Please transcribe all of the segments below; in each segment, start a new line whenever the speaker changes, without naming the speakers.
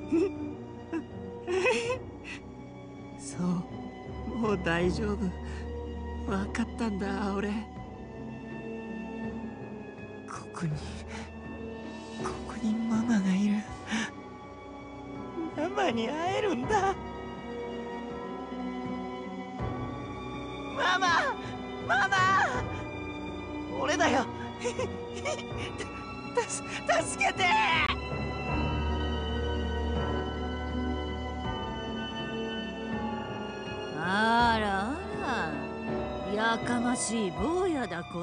そう、もう大丈夫。分かったんだ、俺。ここにママがいる。ママに会えるんだ。ママ、ママ、俺だよ。助けて。
あらあら、やかましい坊やだこと。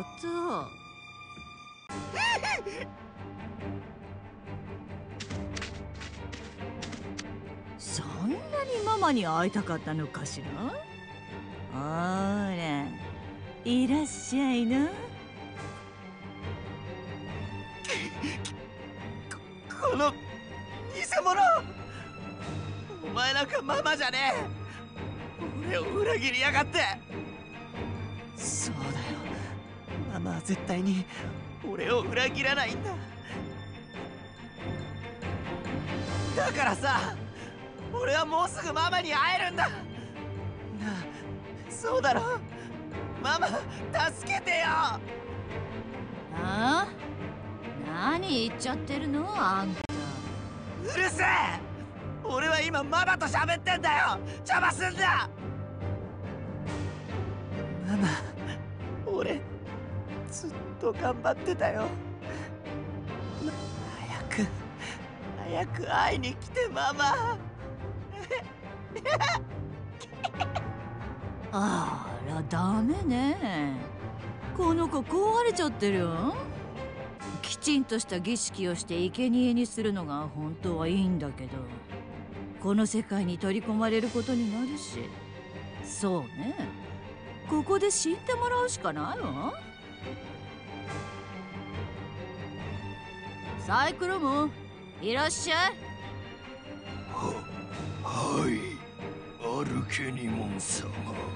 そんなにママに会いたかったのかしら。ほら、いらっしゃいな。
この偽物、お前なんかママじゃねえ。俺を裏切りやがって。そうだよ、ママは絶対に俺を裏切らないんだ。だからさ、俺はもうすぐママに会えるんだ。なあ、そうだろ。ママ、助けてよ。
ああ、何言っちゃってるのあんた。
うるせえ。俺は今ママと喋ってんだよ。邪魔すんだ。ママ、俺ずっと頑張ってたよ。早く会いに来て、ママ。
あら、ダメね。この子壊れちゃってるよ。きちんとした儀式をして生贄にするのが本当はいいんだけど、この世界に取り込まれることになるし。そうね、ここで死んでもらうしかないわ。サイクロム、いらっしゃい。
はい、アルケニモン様。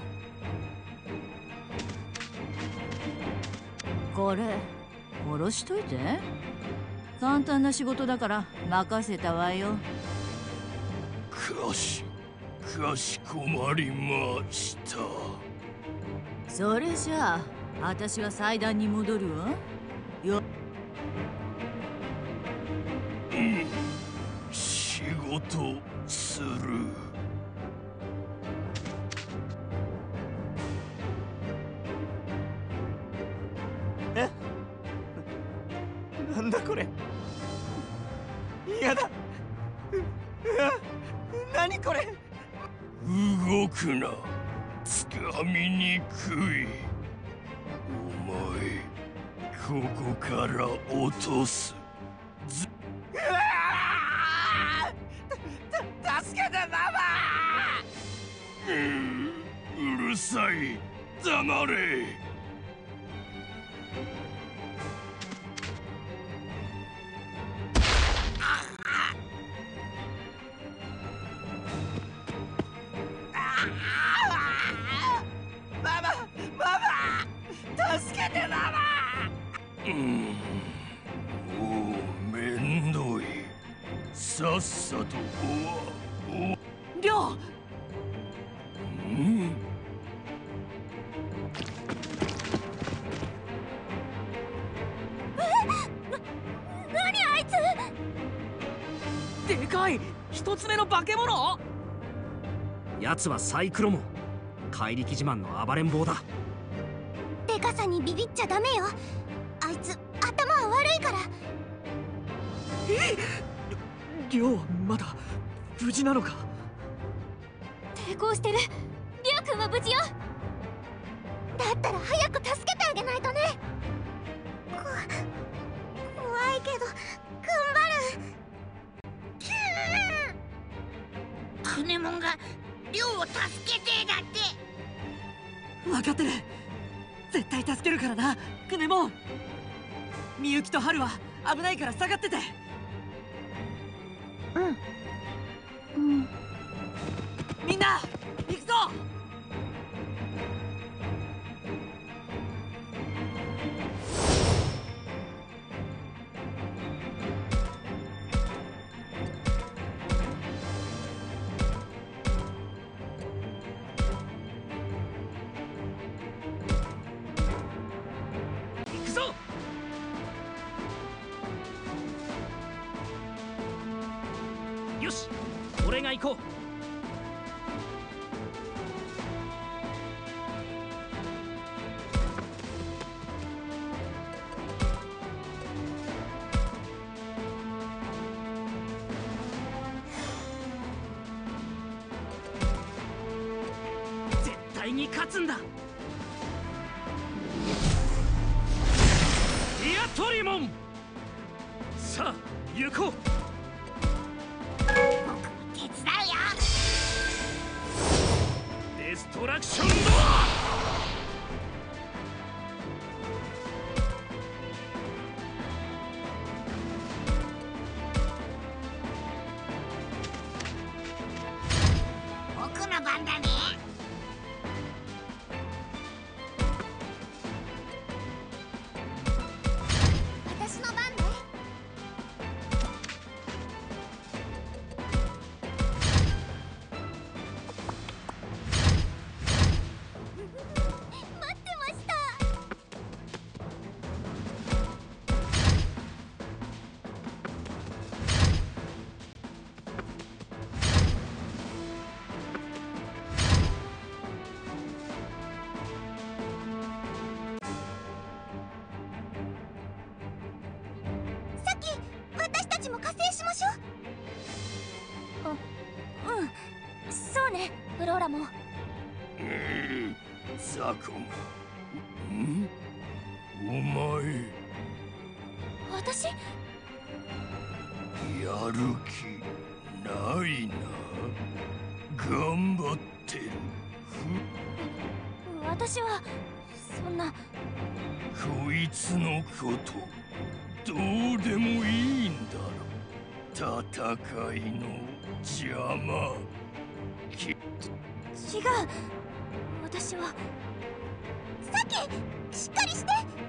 これ殺しといて。簡単な仕事だから任せたわよ。
かしこまりました。
それじゃあ私は祭壇に戻るわよ。
仕事する。
え？なんだこれ。嫌だ。何これ。
動くな。つかみにくい。お前、ここから落とす。
助けて、ママ。
うるさい。黙れ。
助けて、ママ。
もうめんどい。さっさと
りょう。
何あいつ。
でかい一つ目の化け物。奴はサイクロモン、怪力自慢の暴れん坊だ。
でかさにビビっちゃダメよ。あいつ頭は悪いから。
りょうはまだ無事なのか。
抵抗してる。りょうくんは無事よ。だったら早く助けてあげないとね。怖いけど頑張る。
クネモンがりょうを助けてだって。
分かってる。絶対助けるからな、クネモン。みゆきとハルは危ないから下がってて。みんな行くぞ。 よし、俺が行こう。絶対に勝つんだ。ディアトリモン、さあ行こう。
僕も手伝うよ。
デストラクションド
僕の番だね。
私の番ね。待ってました。さっき私たちも加勢しましょう。うん、そうね、フローラも。
ザコが。ん？お前
私
やる気ないな。頑張ってる。
私はそんな。
こいつのことどうでもいいんだろ。戦いの邪魔。
違う、私は。さっきしっかりして。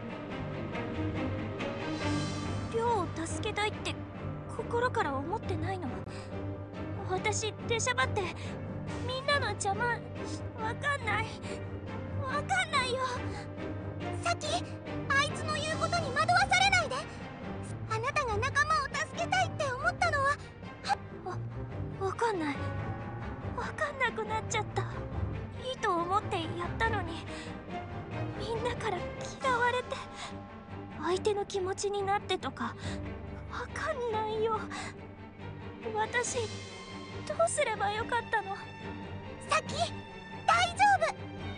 リョウを助けたいって心から思ってないの。私出しゃばってみんなの邪魔。わかんないよ。さっきあいつの言うことに惑わされないで。あなたが仲間を助けたいって思ったのは。わかんない。わかんなくなっちゃった。いいと思ってやったのに、みんなから嫌われて、相手の気持ちになってとかわかんないよ。私どうすればよかったの。さっき大丈夫。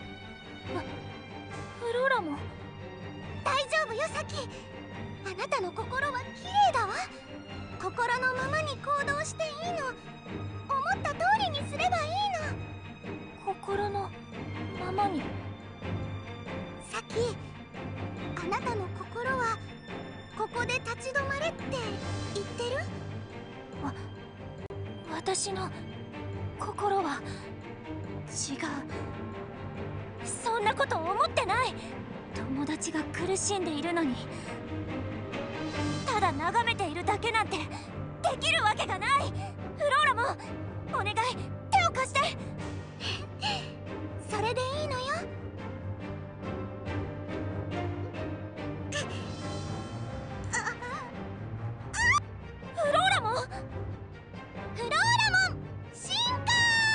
フローラも大丈夫よ。さっきあなたの心は綺麗だわ。心のままに行動していいの。思った通りにすればいいの。心のままに。さっきあなたの心はここで立ち止まれって言ってる？私の心は違う。そんなこと思ってない。友達が苦しんでいるのにただ眺めているだけなんてできるわけがない。フローラもお願い、手を貸して。それでいいのよ。フローラモン進化。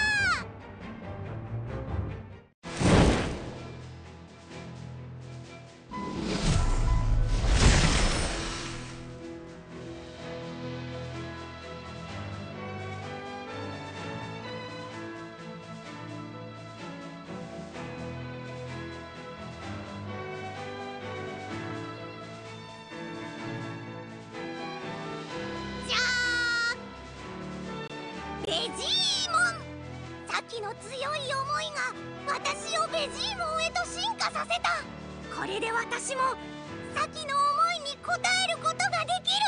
ベジーモン。さっきの強い思いが私をベジーモンへと進化させた。これで私もさっきの思いに応えることができ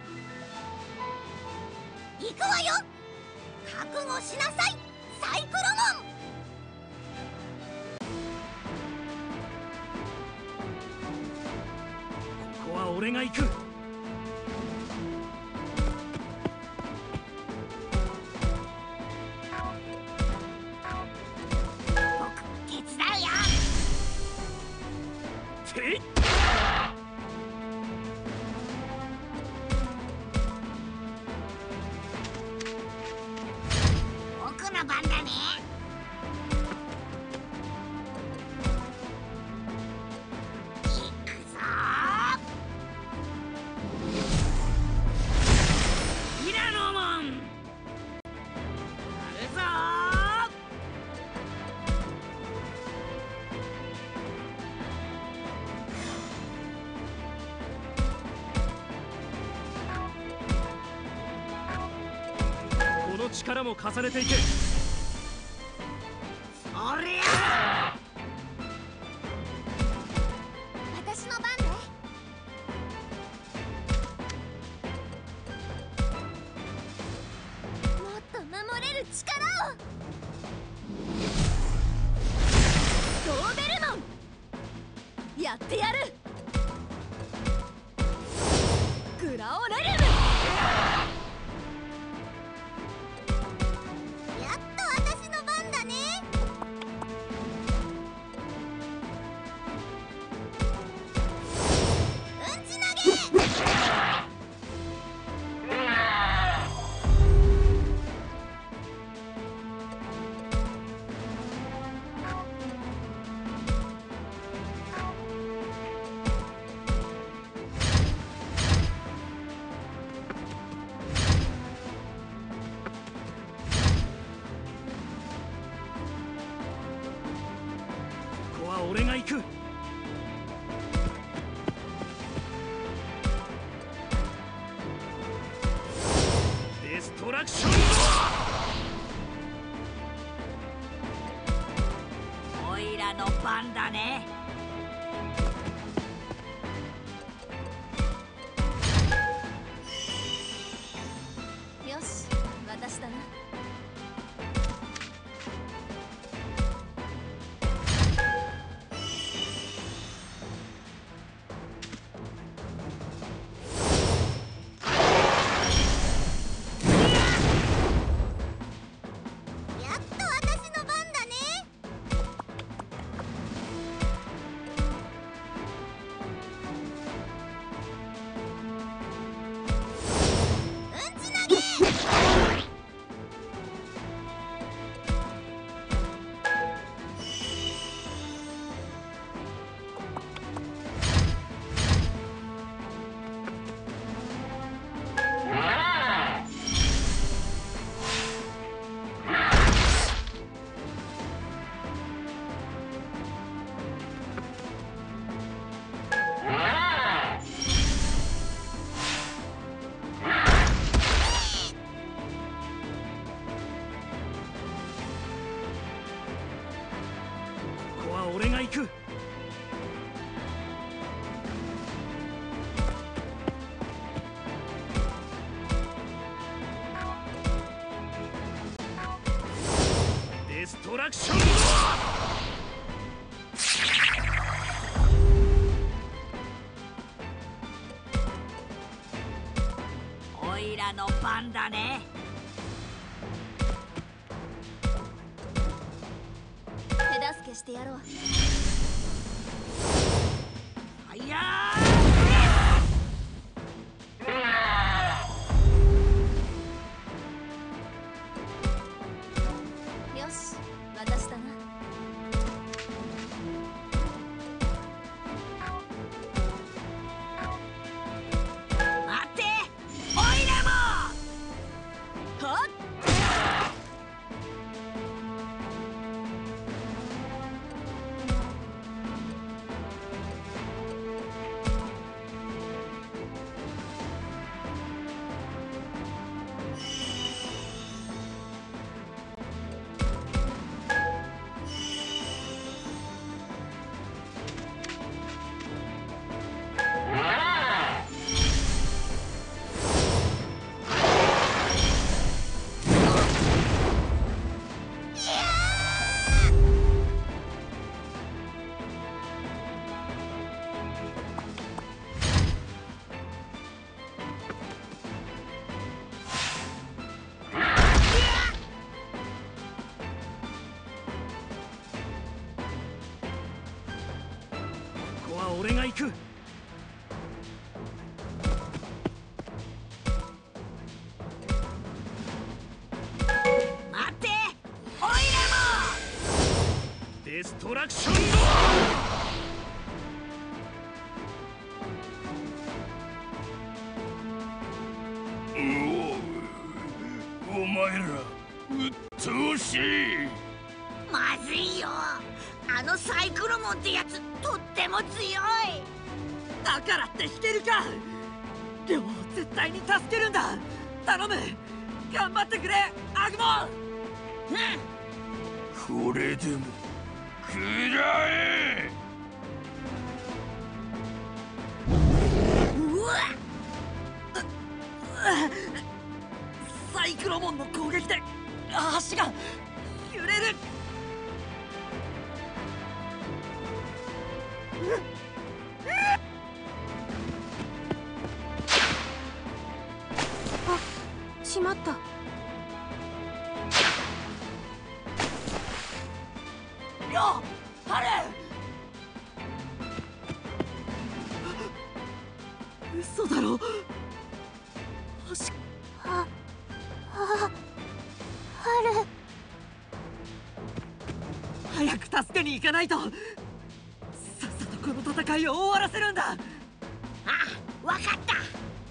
る。行くわよ。覚悟しなさい、サイクロモン。
ここは俺が行く。
手伝うよ。
ていっ。
の力も重ねていけ。
おりゃ
私の番ね。もっと守れる力を。ドーベルモンやってやる。グラオレルムやっと私の番だね。うんち投げ。
ここは俺が行く。デストラクション
オイラの番だね。
よし、私だな。やっと私の番だね。うんち投げ。
ここは俺が行く。デストラクション
オイラの番だね。
手助けしてやろう。
はいや
よし、私だな。
待ってオイラもはっ。
ここは俺が行く。
待ってオイラも
デストラクションお前ら鬱陶しい。
まずいよ。あのサイクロモンってやつとっても強い。
だからって引けるか。でも絶対に助けるんだ。頼む。 頑張ってくれアグモン。
これでも食らえ。
うわっ、サイクロモンの攻撃で足が揺れる。
しまった。
よっハル。嘘だろ。
ハル。
早く助けに行かないと。さっさとこの戦いを終わらせるんだ。
あ、わかった。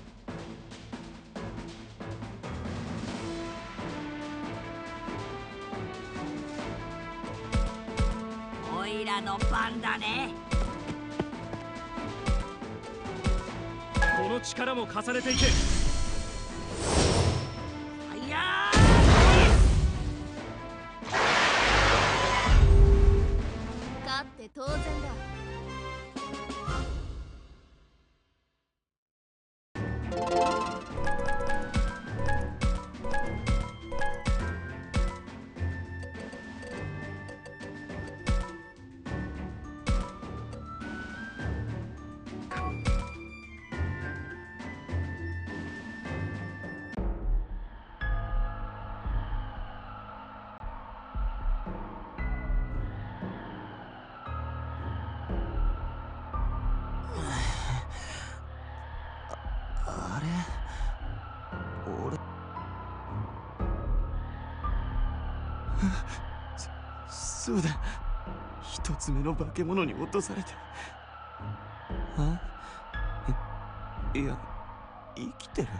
おいらの番だね。
この力も重ねていけ。
いや
勝って当然だ。
あれ俺そうだ、一つ目の化け物に落とされて。いや生きてる。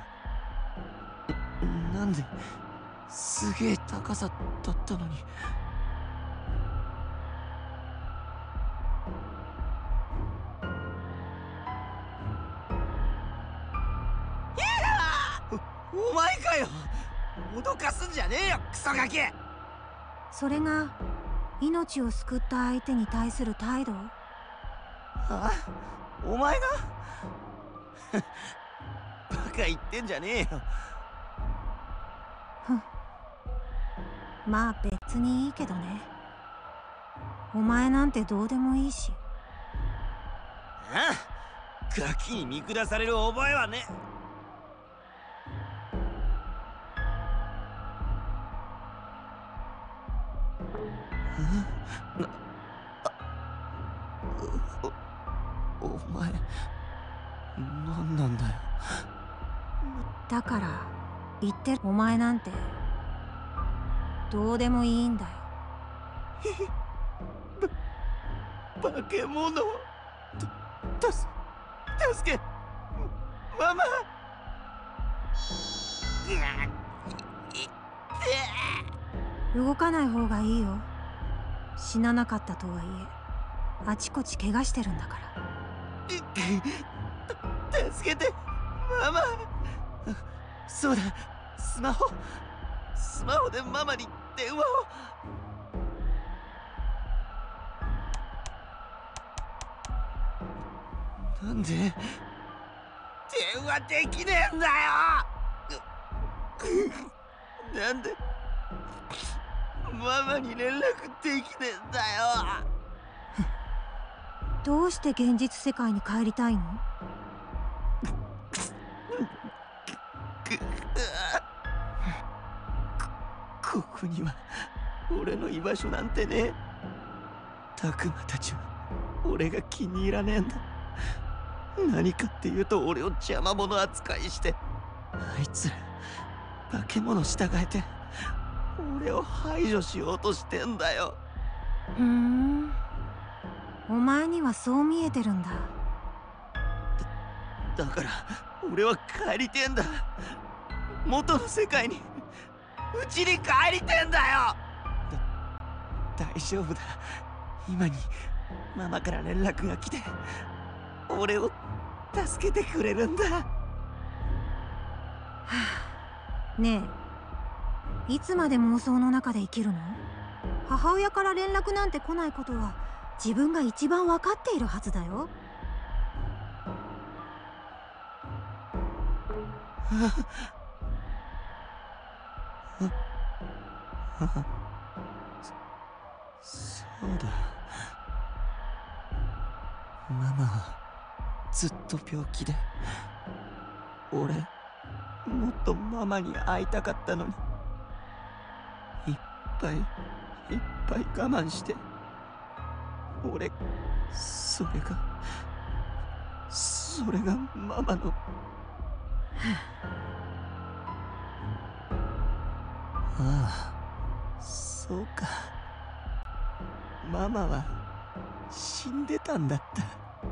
なんですげえ高さだったのに。お前かよ。脅かすんじゃねえよクソガキ。
それが命を救った相手に対する態度？
あ、お前がバカ言ってんじゃねえよ。
まあ別にいいけどね。お前なんてどうでもいいし。
ああ、ガキに見下される覚えはね。お前何なんだよ。
だから言ってる。お前なんてどうでもいいんだよ。
化け物。助けママ。
動かない方がいいよ。死ななかったとはいえあちこち怪我してるんだから。
助けてママ。そうだ、スマホでママに電話を。なんで電話できねえんだよ。なんでママに連絡できねえんだよ。
どうして現実世界に帰りたいの？
ここには俺の居場所なんてねえ。タクマたちは俺が気に入らねえんだ。何かっていうと俺を邪魔者扱いして、あいつら化け物従えて俺を排除しようとしてんだよ。
お前にはそう見えてるんだ。
だから俺は帰りてえんだ。元の世界にうちに帰りてえんだよ。大丈夫だ。今にママから連絡が来て俺を助けてくれるんだ。
ねえ、
いつまで妄想の中で生きるの？母親から連絡なんて来ないことは自分が一番分かっているはずだよ。
そうだ。ママはずっと病気で、俺もっとママに会いたかったのに、いっぱい我慢して、俺それがママのああ、そうか。ママは死んでたんだった。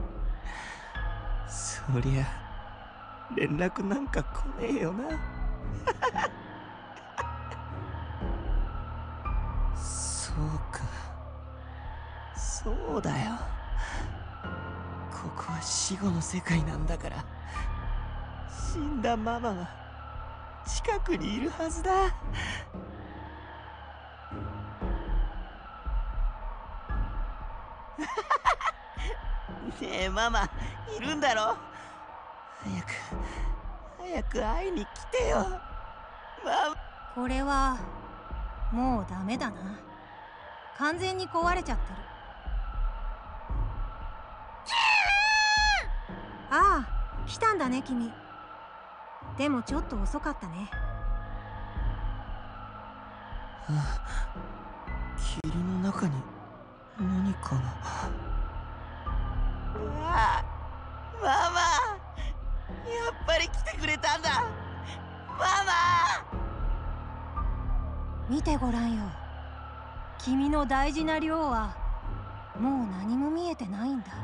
そりゃ連絡なんか来ねえよな。そうか、そうだよ。ここは死後の世界なんだから、死んだママは近くにいるはずだ。ねえママ、いるんだろ？早く会いに来てよ。
これはもうダメだな。完全に壊れちゃってる。ああ、来たんだね君。でもちょっと遅かったね。
霧の中に何かが。ああ、ママ、やっぱり来てくれたんだ。ママ、
見てごらんよ。君の大事な量はもう何も見えてないんだ。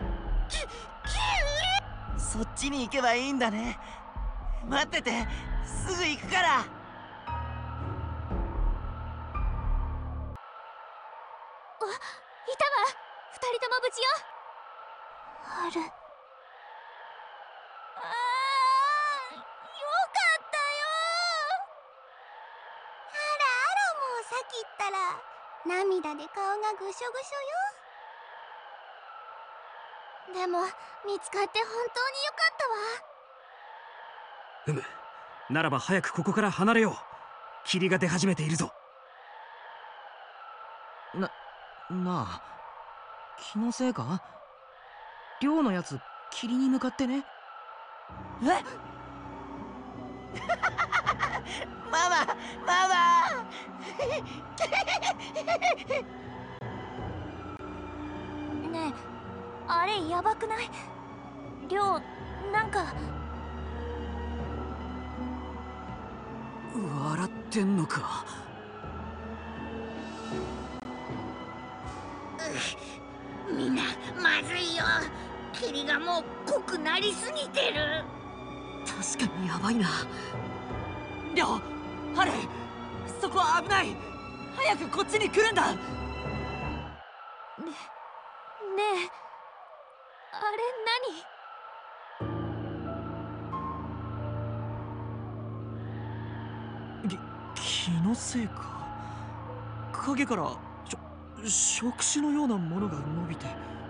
そっちに行けばいいんだね。待ってて、すぐ行くから。
いたわ、二人とも無事よ。ある。よかったよ。あら、もうさっき言ったら涙で顔がぐしょぐしょよ。でも見つかって本当によかったわ。
ならば早くここから離れよう。霧が出始めているぞ。
なあ、気のせいか？寮のやつ霧に向かってね。
えママ
ねえ、あれやばくない？寮なんか。
笑ってんのか？
みんなまずいよ。霧がもう濃くなりすぎてる。
確かにやばいな。りょう、ハル、そこは危ない。早くこっちに来るんだ。
ねえ、あれ何？
気のせいか。影から触手のようなものが伸びて。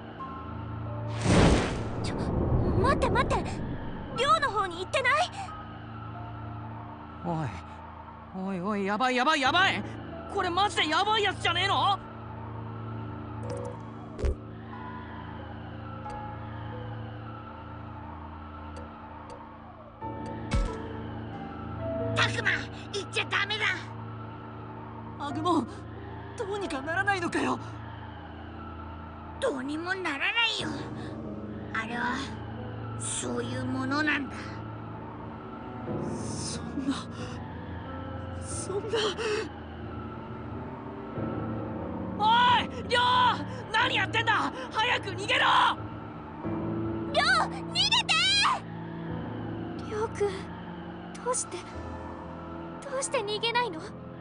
待って寮の方に行ってない？
おい、やばい。これマジでやばいやつじゃねえの？
タクマ、行っちゃダメだ。
アグモン、どうにかならないのかよ。
どうにもならないよ。あれはそういうものなんだ。
そんなおい、りょう、何やってんだ。早く逃げろ。
りょう、逃げて！りょうくん、どうして逃げないの？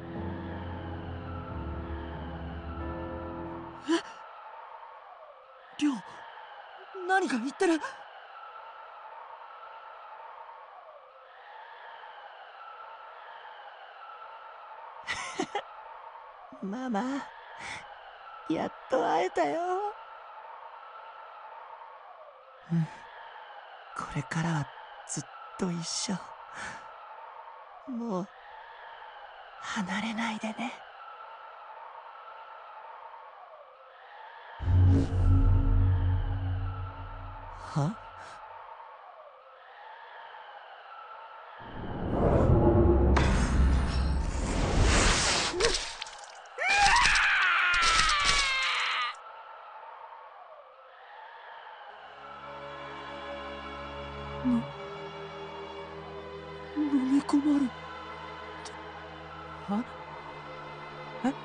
りょう、何か言ってる。
ママ、やっと会えたよ。うん、これからはずっと一緒。もう離れないでね。は？飲み込まれた。は？え？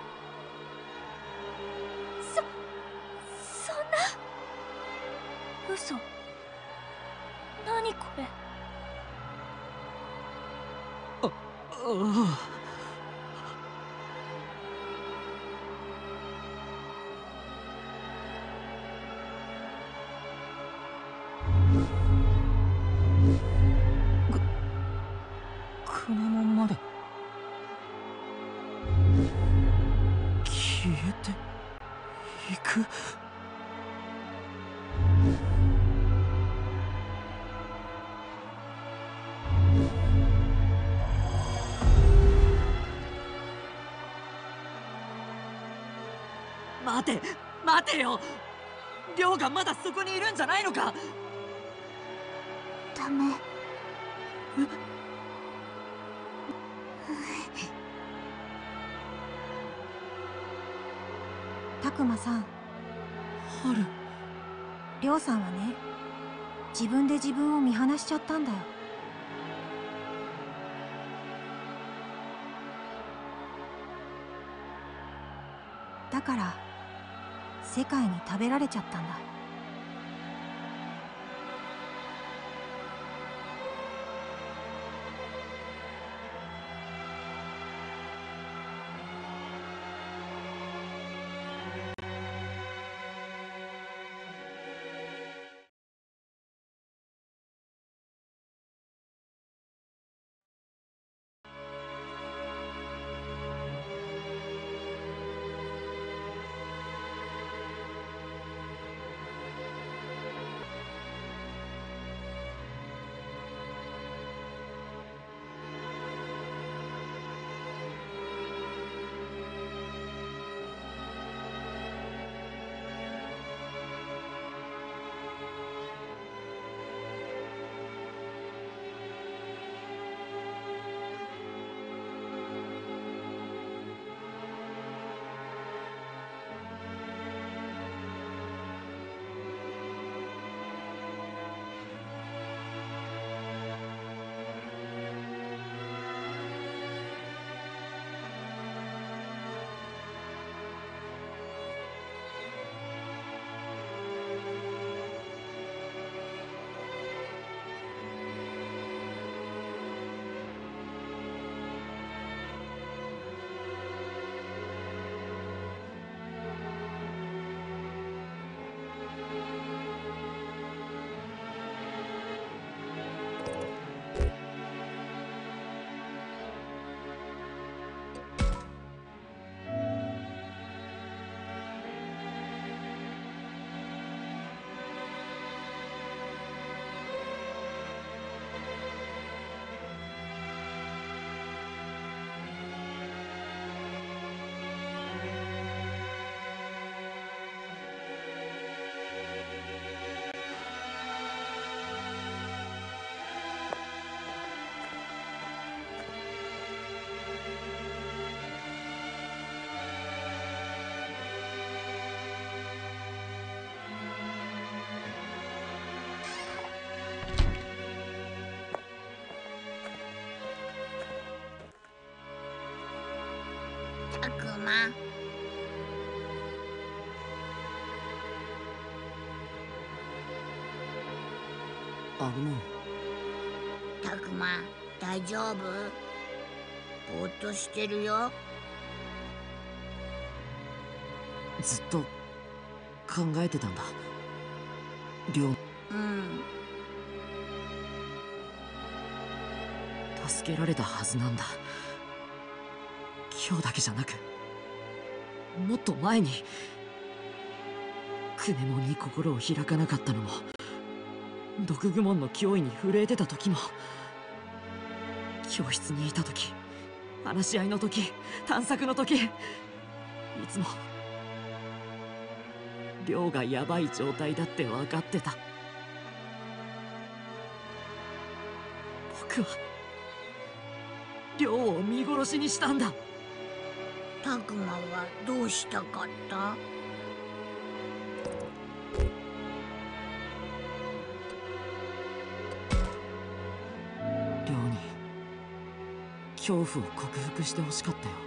そんな。嘘。何これ。
ああ。クネモンまで消えていく。
待てよ。リョウがまだそこにいるんじゃないのか。
ダメ。
たくまさん、
ハル。
りょうさんはね、自分で自分を見放しちゃったんだよ。だから世界に食べられちゃったんだ。
たくま。
アグモン。
たくま、大丈夫？ぼーっとしてるよ。
ずっと考えてたんだ。りょう。
うん。
助けられたはずなんだ。今日だけじゃなく
もっと前にクネモンに心を開かなかったのも、毒グモンの脅威に震えてた時も、教室にいた時、話し合いの時、探索の時、いつも亮がヤバい状態だって分かってた。僕は亮を見殺しにしたんだ。
タクマはどうしたかった？
亮に恐怖を克服してほしかったよ。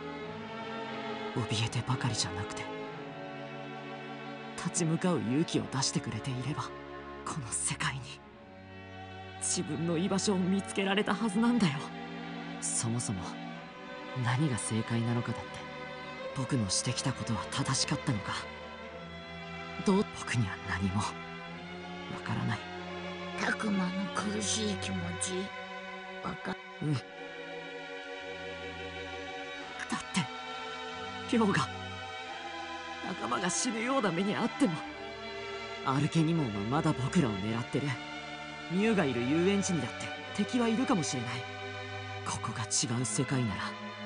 怯えてばかりじゃなくて、立ち向かう勇気を出してくれていれば、この世界に自分の居場所を見つけられたはずなんだよ。そもそも何が正解なのかだって、僕のしてきたことは正しかったのか、僕には何もわからない。
タクマの苦しい気持ち
うん。だって亮が、仲間が死ぬような目にあっても、アルケニモンはまだ僕らを狙ってる。ミュウがいる遊園地にだって敵はいるかもしれない。ここが違う世界なら、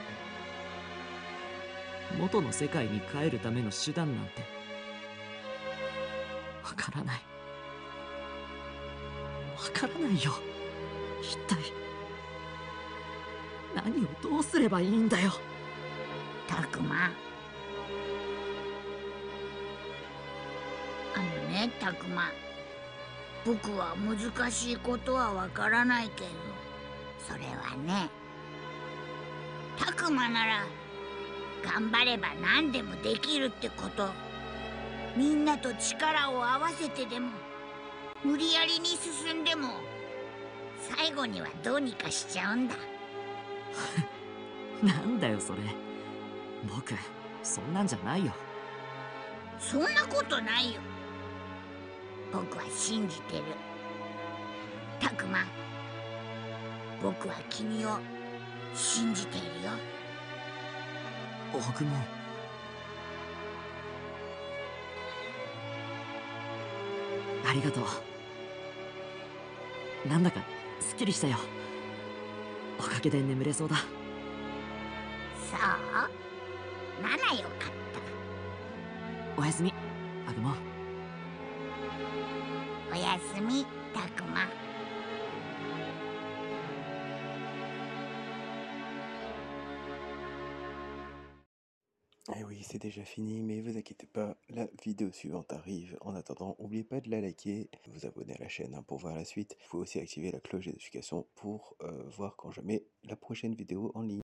元の世界に帰るための手段なんてわからない。わからないよ。一体何をどうすればいいんだよ。
タクマ、タクマ、僕は難しいことはわからないけど、それはね、タクマなら頑張れば何でもできるってこと。みんなと力を合わせてでも、無理やりに進んでも、最後にはどうにかしちゃうんだ。
なんだよそれ。僕そんなんじゃないよ。
そんなことないよ。僕は信じてる。タクマ、僕は君を信じているよ。
僕も。ありがとう。なんだかすっきりしたよ。おかげで眠れそうだ。
そうならよかった。
おやすみアグモン。
おやすみタクマ。
Et oui, c'est déjà fini, mais vous inquiétez pas, la vidéo suivante arrive. En attendant, n'oubliez pas de la liker, de vous abonner à la chaîne pour voir la suite. Il faut aussi activer la cloche de notification pour voir quand je mets la prochaine vidéo en ligne.